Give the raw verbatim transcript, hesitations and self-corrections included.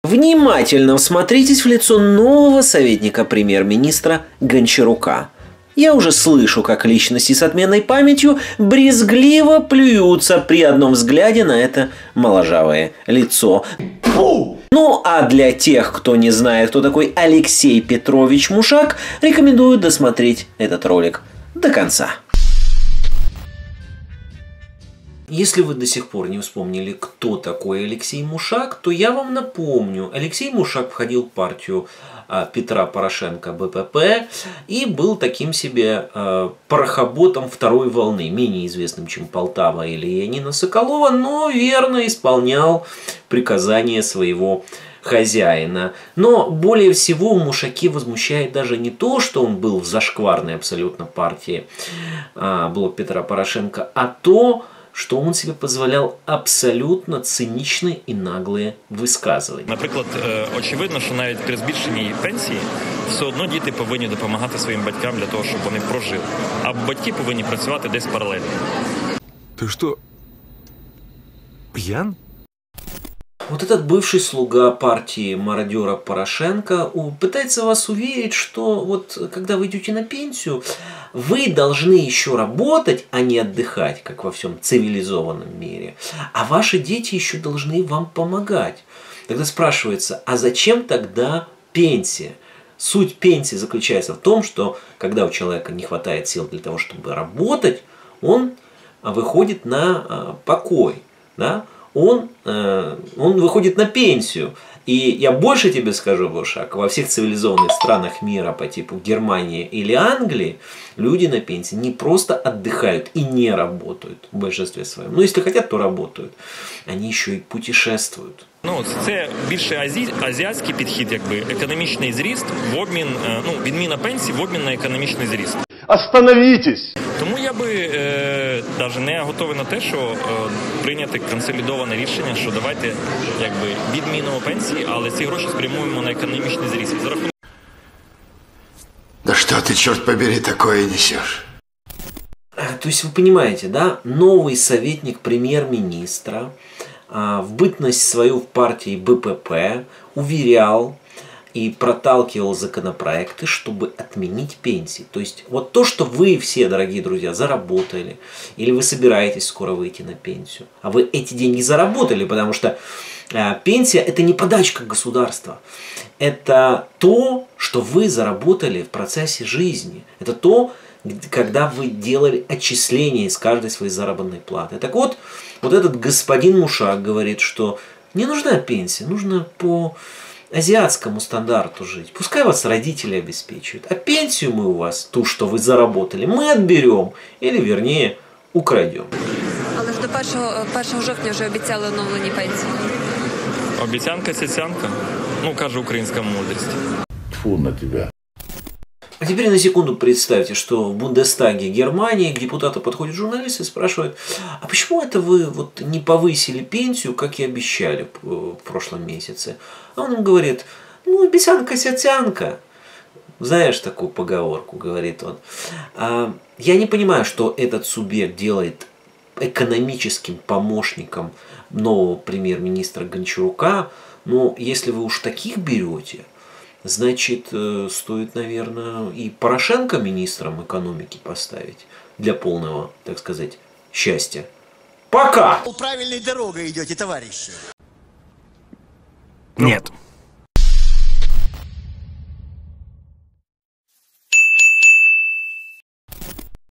Внимательно всмотритесь в лицо нового советника премьер-министра Гончарука. Я уже слышу, как личности с отменной памятью брезгливо плюются при одном взгляде на это моложавое лицо. Фу! Ну а для тех, кто не знает, кто такой Алексей Петрович Мушак, рекомендую досмотреть этот ролик до конца. Если вы до сих пор не вспомнили, кто такой Алексей Мушак, то я вам напомню. Алексей Мушак входил в партию а, Петра Порошенко Бэ Пэ Пэ и был таким себе а, порохоботом второй волны, менее известным, чем Полтава или Янина Соколова, но верно исполнял приказания своего хозяина. Но более всего в Мушаке возмущает даже не то, что он был в зашкварной абсолютно партии а, блок Петра Порошенко, а то, що він собі дозволяв абсолютно цинічні і наглі висказування. Наприклад, очевидно, що навіть при збільшенні пенсії все одно діти повинні допомагати своїм батькам для того, щоб вони прожили. А батьки повинні працювати десь паралельно. Ти що, п'ян? Вот этот бывший слуга партии мародера Порошенко пытается вас уверить, что вот когда вы идете на пенсию, вы должны еще работать, а не отдыхать, как во всем цивилизованном мире. А ваши дети еще должны вам помогать. Тогда спрашивается, а зачем тогда пенсия? Суть пенсии заключается в том, что когда у человека не хватает сил для того, чтобы работать, он выходит на покой, да? Он, э, он выходит на пенсию. И я больше тебе скажу, Мушак, во всех цивилизованных странах мира по типу Германии или Англии люди на пенсии не просто отдыхают и не работают в большинстве своем. Ну, если хотят, то работают. Они еще и путешествуют. Ну, це більше азі... азіатський підхід, якби економічний зріст в обмін, ну, відміна пенсії в обмін на економічний зріст. Остановитесь! Тому я би е, навіть не готовий на те, що е, прийняти консолідоване рішення, що давайте якби відмінимо пенсії, але ці гроші спрямуємо на економічний зріст. За рахунок... Да что ты, черт побери, такое несешь? То есть вы понимаете, да, новый советник премьер-министра а, в бытность свою в партии Бэ Пэ Пэ уверял и проталкивал законопроекты, чтобы отменить пенсии. То есть вот то, что вы все, дорогие друзья, заработали, или вы собираетесь скоро выйти на пенсию, а вы эти деньги заработали, потому что э, пенсия это не подачка государства, это то, что вы заработали в процессе жизни, это то, когда вы делали отчисления из каждой своей заработной платы. Так вот, вот этот господин Мушак говорит, что не нужна пенсия, нужно по азиатскому стандарту жить. Пускай вас родители обеспечивают. А пенсию мы у вас, ту, что вы заработали, мы отберем. Или, вернее, украдем. Але ж до першого жовтня вже обіцяли оновлені пенсії. Обіцянка – цяцянка. Ну, каже українська мудрість. Тьфу на тебя. А теперь на секунду представьте, что в Бундестаге Германии к депутату подходит журналист и спрашивает, а почему это вы вот не повысили пенсию, как и обещали в прошлом месяце? А он им говорит, ну, обещанка-сятянка. Знаешь такую поговорку, говорит он. А, я не понимаю, что этот субъект делает экономическим помощником нового премьер-министра Гончарука, но если вы уж таких берете, значит, стоит, наверное, и Порошенко министром экономики поставить для полного, так сказать, счастья. Пока! Правильной дорогой идете, товарищи. Нет.